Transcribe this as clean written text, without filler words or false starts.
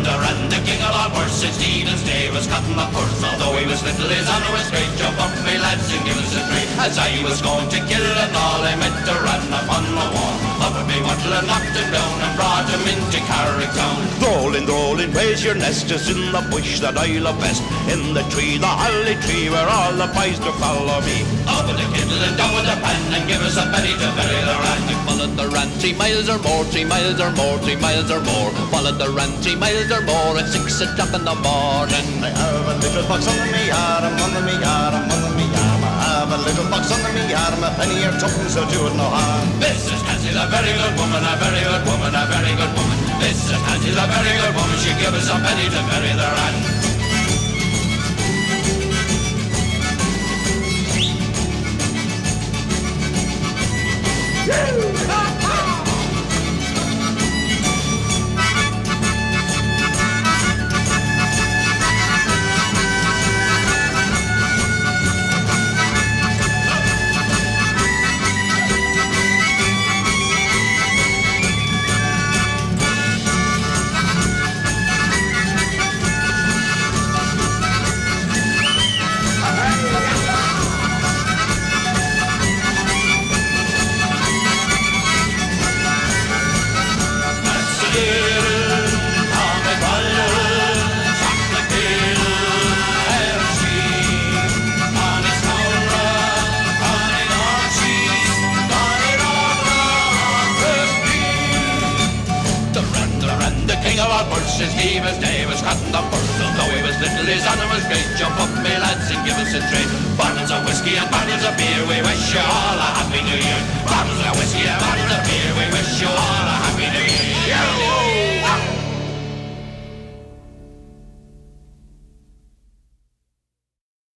Ran, the king of all horses, Stephen's day was cutting the purse. Although he was little, his honour was great. Jump up, me lads, and give us a treat. As I was going to kill and all, I met a Ran upon the wall. Up at me wattle and knocked him down and brought him into Carricktown. Rolling, where's your nest? Is in the bush that I love best. In the tree, the holly tree, where all the boys do follow me. Up with the kettle and down with the pan, and give us a penny to bury the Ran. We followed the Ran 3 miles or more, 3 miles or more, 3 miles or more. Followed the Ran 3 miles or more at 6 o'clock in the morning. I have a little box under me arm, under me arm, under me arm. I have a little box under me arm, a penny or tuppence, so do it no harm. Mrs. Clancy's a very good woman, a very good woman, a very good woman. Mrs. Clancy's a very good woman, she give us a penny to bury the Ran. Stephen's day was cutting the purse. Although he was little, his honour was great. Jump up, me lads, and give us a treat. Bottles of whiskey and bottles of beer, we wish you all a happy new year. Bottles of whiskey and bottles of beer, we wish you all a happy new year.